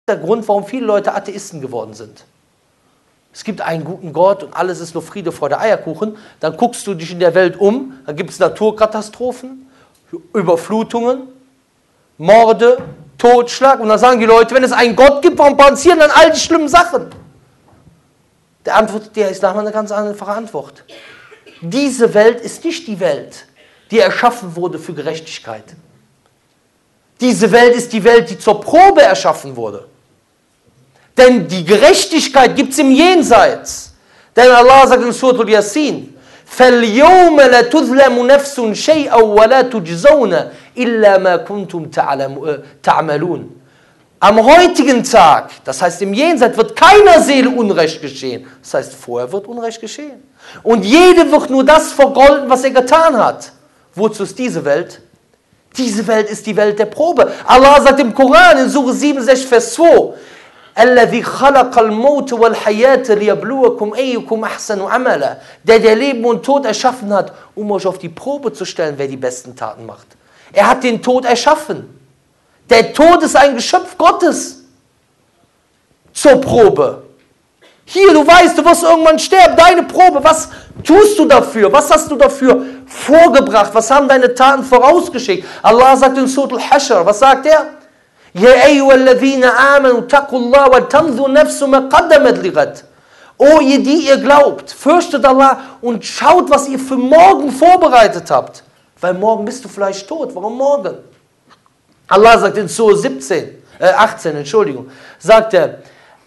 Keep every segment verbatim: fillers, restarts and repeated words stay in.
der Grund, warum viele Leute Atheisten geworden sind. Es gibt einen guten Gott und alles ist nur Friede, Freude, Eierkuchen. Dann guckst du dich in der Welt um, dann gibt es Naturkatastrophen, Überflutungen, Morde, Totschlag. Und dann sagen die Leute, wenn es einen Gott gibt, warum passieren dann all die schlimmen Sachen? Der antwortet der Islam eine ganz einfache Antwort. Diese Welt ist nicht die Welt, die erschaffen wurde für Gerechtigkeit. Diese Welt ist die Welt, die zur Probe erschaffen wurde. Denn die Gerechtigkeit gibt es im Jenseits. Denn Allah sagt in Surah Al-Yasin, فَالْيَوْمَ لَا تُظْلَمُ نَفْسٌ شَيْئًا وَلَا تُجْزَوْنَ إِلَّا مَا كُنْتُمْ تَعْمَلُونَ. Am heutigen Tag, das heißt im Jenseits, wird keiner Seele Unrecht geschehen. Das heißt, vorher wird Unrecht geschehen. Und jede wird nur das vergolden, was er getan hat. Wozu ist diese Welt? Diese Welt ist die Welt der Probe. Allah sagt im Koran in Surah siebenundsechzig, Vers zwei, الذي خلق الموت والحياة ليبلوكم أيكم أحسن عملا. Der der Leben und Tod erschaffen hat, um euch auf die Probe zu stellen, wer die besten Taten macht. Er hat den Tod erschaffen. Der Tod ist ein Geschöpf Gottes. Zur Probe. Hier, du weißt, du wirst irgendwann sterben. Deine Probe, was tust du dafür? Was hast du dafür vorgebracht? Was haben deine Taten vorausgeschickt? Allah sagt in Surah Al-Hashr, was sagt er? Ya ayyuhalladhina amanu taqullaha wa tanzur nafsu ma qaddamat lighad. O ihr, die ihr glaubt, fürchtet Allah und schaut, was ihr für morgen vorbereitet habt. Weil morgen bist du vielleicht tot. Warum morgen? Allah sagt in Surah siebzehn, äh achtzehn, Entschuldigung, sagt er,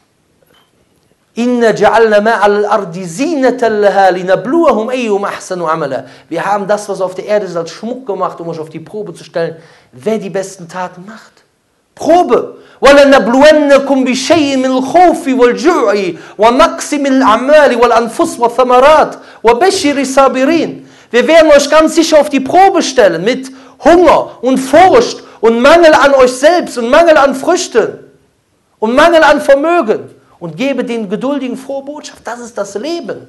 Inna ja'alna ma'al ardi zinatan laha linabluwahum ayyuhum ahsanu amala. Wir haben das, was auf der Erde ist, als Schmuck gemacht, um euch auf die Probe zu stellen, wer die besten Taten macht. Probe. وَلَنَبْلُوَنَّكُمْ بِشَيْءٍ مِنَ الْخَوْفِ وَالْجُوعِ وَنَقْصٍ مِنَ الْأَعْمَالِ وَالْأَنفُسِ وَالثَّمَرَاتِ وَبَشِّرِ الصَّابِرِينَ. Wir werden euch ganz sicher auf die Probe stellen mit Hunger und Furcht und Mangel an euch selbst und Mangel an Früchten und Mangel an Vermögen und gebe den Geduldigen frohe Botschaft. Das ist das Leben.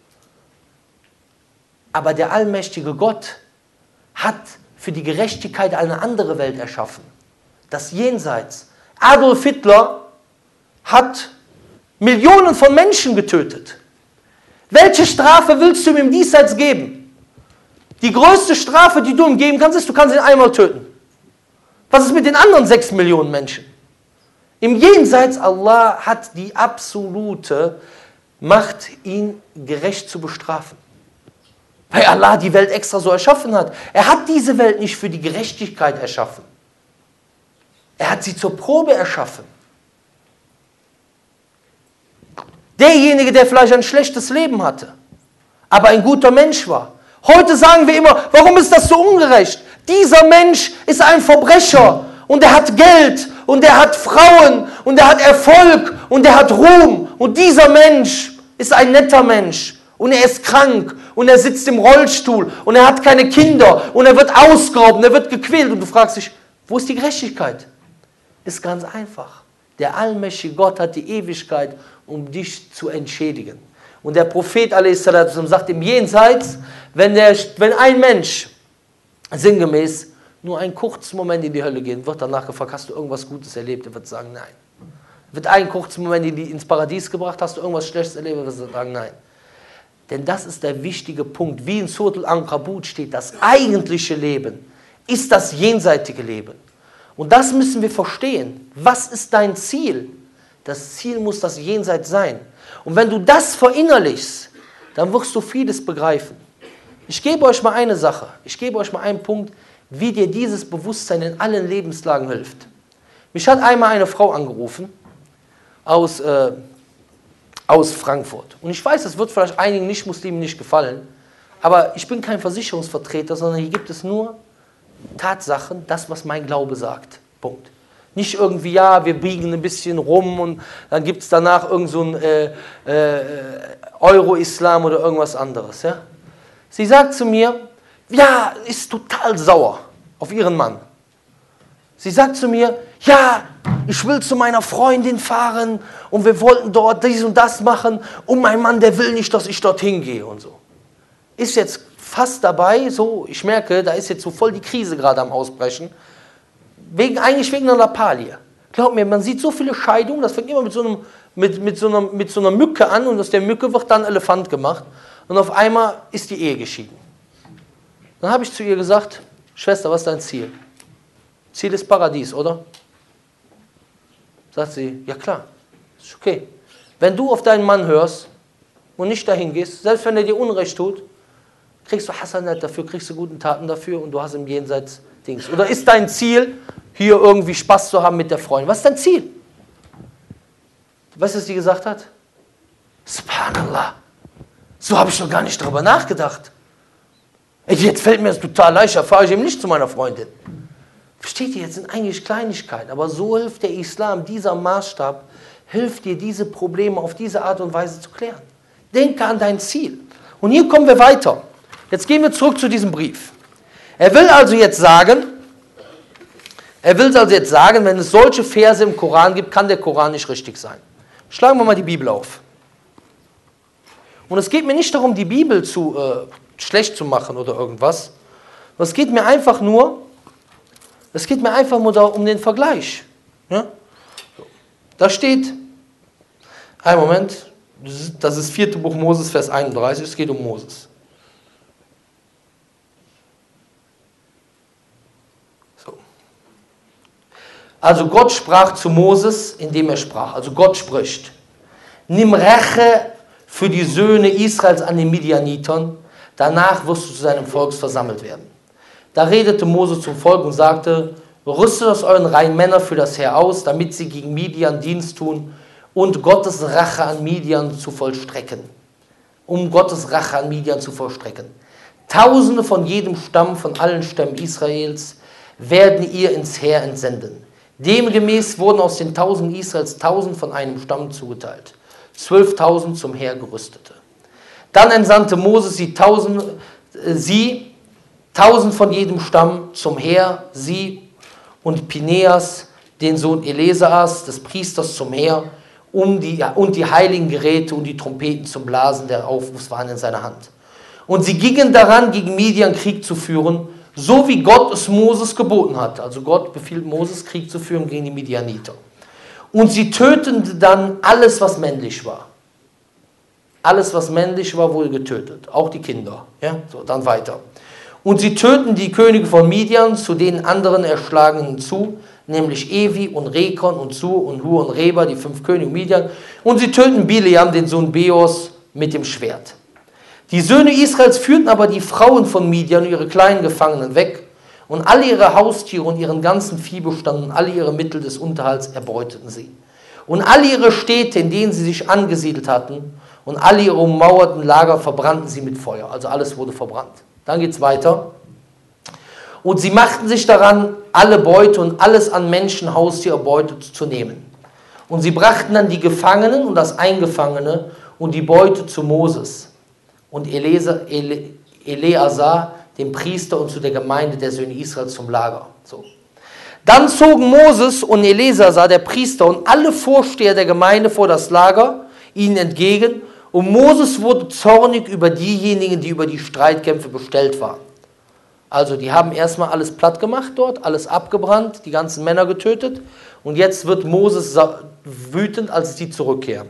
Aber der allmächtige Gott hat für die Gerechtigkeit eine andere Welt erschaffen. Das Jenseits. Adolf Hitler hat Millionen von Menschen getötet. Welche Strafe willst du ihm im Diesseits geben? Die größte Strafe, die du ihm geben kannst, ist, du kannst ihn einmal töten. Was ist mit den anderen sechs Millionen Menschen? Im Jenseits, Allah hat die absolute Macht, ihn gerecht zu bestrafen. Weil Allah die Welt extra so erschaffen hat. Er hat diese Welt nicht für die Gerechtigkeit erschaffen. Er hat sie zur Probe erschaffen. Derjenige, der vielleicht ein schlechtes Leben hatte, aber ein guter Mensch war. Heute sagen wir immer, warum ist das so ungerecht? Dieser Mensch ist ein Verbrecher und er hat Geld und er hat Frauen und er hat Erfolg und er hat Ruhm. Und dieser Mensch ist ein netter Mensch und er ist krank und er sitzt im Rollstuhl und er hat keine Kinder und er wird ausgeraubt und er wird gequält. Und du fragst dich, wo ist die Gerechtigkeit? Ist ganz einfach. Der allmächtige Gott hat die Ewigkeit, um dich zu entschädigen. Und der Prophet a s. sagt im Jenseits, wenn, der, wenn ein Mensch sinngemäß nur einen kurzen Moment in die Hölle geht, wird danach gefragt, hast du irgendwas Gutes erlebt? Er wird sagen, nein. Wird einen kurzen Moment in die, ins Paradies gebracht, hast du irgendwas Schlechtes erlebt? Er wird sagen, nein. Denn das ist der wichtige Punkt. Wie in Surah Al-Ankabut steht, das eigentliche Leben ist das jenseitige Leben. Und das müssen wir verstehen. Was ist dein Ziel? Das Ziel muss das Jenseits sein. Und wenn du das verinnerlichst, dann wirst du vieles begreifen. Ich gebe euch mal eine Sache. Ich gebe euch mal einen Punkt, wie dir dieses Bewusstsein in allen Lebenslagen hilft. Mich hat einmal eine Frau angerufen aus, äh, aus Frankfurt. Und ich weiß, es wird vielleicht einigen Nicht-Muslimen nicht gefallen, aber ich bin kein Versicherungsvertreter, sondern hier gibt es nur Tatsachen, das, was mein Glaube sagt. Punkt. Nicht irgendwie, ja, wir biegen ein bisschen rum und dann gibt es danach irgend so ein äh, äh, Euro-Islam oder irgendwas anderes. Ja? Sie sagt zu mir, ja, ist total sauer auf ihren Mann. Sie sagt zu mir, ja, ich will zu meiner Freundin fahren und wir wollten dort dies und das machen und mein Mann, der will nicht, dass ich dorthin gehe und so. Ist jetzt fast dabei, so, ich merke, da ist jetzt so voll die Krise gerade am Ausbrechen, wegen, eigentlich wegen einer Lappalie. Glaub mir, man sieht so viele Scheidungen, das fängt immer mit so, einem, mit, mit, so einer, mit so einer Mücke an und aus der Mücke wird dann Elefant gemacht und auf einmal ist die Ehe geschieden. Dann habe ich zu ihr gesagt, Schwester, was ist dein Ziel? Ziel ist Paradies, oder? Sagt sie, ja klar, ist okay. Wenn du auf deinen Mann hörst und nicht dahin gehst, selbst wenn er dir Unrecht tut, kriegst du Hasanat dafür, kriegst du guten Taten dafür und du hast im Jenseits Dings. Oder ist dein Ziel, hier irgendwie Spaß zu haben mit der Freundin? Was ist dein Ziel? Weißt du, was sie gesagt hat? Subhanallah, so habe ich noch gar nicht drüber nachgedacht. Jetzt fällt mir das total leicht, da fahre ich eben nicht zu meiner Freundin. Versteht ihr, jetzt sind eigentlich Kleinigkeiten, aber so hilft der Islam, dieser Maßstab, hilft dir, diese Probleme auf diese Art und Weise zu klären. Denke an dein Ziel. Und hier kommen wir weiter. Jetzt gehen wir zurück zu diesem Brief. Er will also jetzt sagen, er will also jetzt sagen, wenn es solche Verse im Koran gibt, kann der Koran nicht richtig sein. Schlagen wir mal die Bibel auf. Und es geht mir nicht darum, die Bibel zu, äh, schlecht zu machen oder irgendwas. Es geht mir einfach nur, es geht mir einfach nur um den Vergleich. Ja? Da steht, einen Moment, das ist vierte Buch Moses, Vers einunddreißig, es geht um Moses. So. Also Gott sprach zu Moses, indem er sprach. Also Gott spricht. Nimm Rache für die Söhne Israels an den Midianitern, danach wirst du zu seinem Volk versammelt werden. Da redete Mose zum Volk und sagte, rüstet aus euren Reihen Männer für das Heer aus, damit sie gegen Midian Dienst tun und Gottes Rache an Midian zu vollstrecken. Um Gottes Rache an Midian zu vollstrecken. Tausende von jedem Stamm, von allen Stämmen Israels, werden ihr ins Heer entsenden. Demgemäß wurden aus den Tausend Israels tausend von einem Stamm zugeteilt. Zwölftausend zum Heer gerüstete. Dann entsandte Moses sie tausend, äh, sie, tausend von jedem Stamm zum Heer, sie und Pineas, den Sohn Elesaas, des Priesters, zum Heer, um die, und die heiligen Geräte und die Trompeten zum Blasen der Aufrufs waren in seiner Hand. Und sie gingen daran, gegen Midian Krieg zu führen, so wie Gott es Moses geboten hat. Also Gott befiehlt Moses, Krieg zu führen gegen die Midianiter. Und sie töteten dann alles, was männlich war. Alles, was männlich war, wurde getötet. Auch die Kinder. Ja? So, dann weiter. Und sie töten die Könige von Midian, zu den anderen Erschlagenen hinzu, nämlich Evi und Rekon und Su und Hu und Reba, die fünf Könige Midian. Und sie töten Bileam, den Sohn Beos, mit dem Schwert. Die Söhne Israels führten aber die Frauen von Midian und ihre kleinen Gefangenen weg und alle ihre Haustiere und ihren ganzen Viehbestand und alle ihre Mittel des Unterhalts erbeuteten sie. Und alle ihre Städte, in denen sie sich angesiedelt hatten, und alle ihre ummauerten Lager verbrannten sie mit Feuer. Also alles wurde verbrannt. Dann geht es weiter. Und sie machten sich daran, alle Beute und alles an Menschen, Haustier erbeutet zu nehmen. Und sie brachten dann die Gefangenen und das Eingefangene und die Beute zu Moses und Elesa, Ele, Eleazar, dem Priester, und zu der Gemeinde der Söhne Israels zum Lager. So. Dann zogen Moses und Eleazar, der Priester, und alle Vorsteher der Gemeinde vor das Lager ihnen entgegen. Und Moses wurde zornig über diejenigen, die über die Streitkämpfe bestellt waren. Also die haben erstmal alles platt gemacht dort, alles abgebrannt, die ganzen Männer getötet. Und jetzt wird Moses wütend, als die zurückkehren.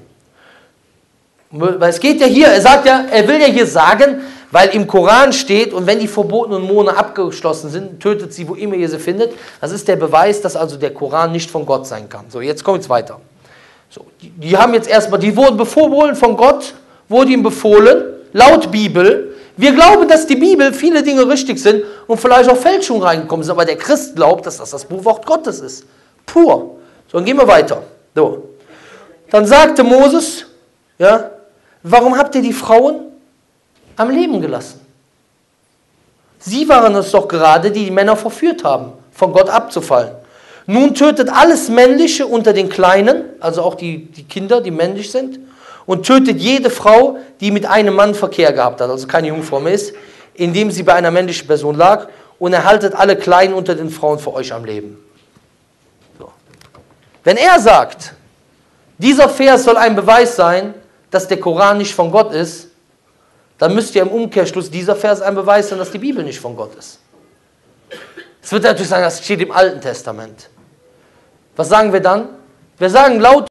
Weil es geht ja hier, er sagt ja, er will ja hier sagen, weil im Koran steht, und wenn die verbotenen Monde abgeschlossen sind, tötet sie, wo immer ihr sie findet. Das ist der Beweis, dass also der Koran nicht von Gott sein kann. So, jetzt kommt es weiter. So, die, die haben jetzt erstmal, die wurden befohlen von Gott, wurde ihm befohlen, laut Bibel. Wir glauben, dass die Bibel viele Dinge richtig sind und vielleicht auch Fälschungen reingekommen sind, aber der Christ glaubt, dass das das Buchwort Gottes ist. Pur. So, dann gehen wir weiter. So. Dann sagte Moses, ja, warum habt ihr die Frauen am Leben gelassen? Sie waren es doch gerade, die die Männer verführt haben, von Gott abzufallen. Nun tötet alles Männliche unter den Kleinen, also auch die, die Kinder, die männlich sind, und tötet jede Frau, die mit einem Mann Verkehr gehabt hat, also keine Jungfrau mehr ist, indem sie bei einer männlichen Person lag, und erhaltet alle Kleinen unter den Frauen für euch am Leben. So. Wenn er sagt, dieser Vers soll ein Beweis sein, dass der Koran nicht von Gott ist, dann müsste ja im Umkehrschluss dieser Vers ein Beweis sein, dass die Bibel nicht von Gott ist. Es wird natürlich sagen, das steht im Alten Testament. Was sagen wir dann? Wir sagen laut,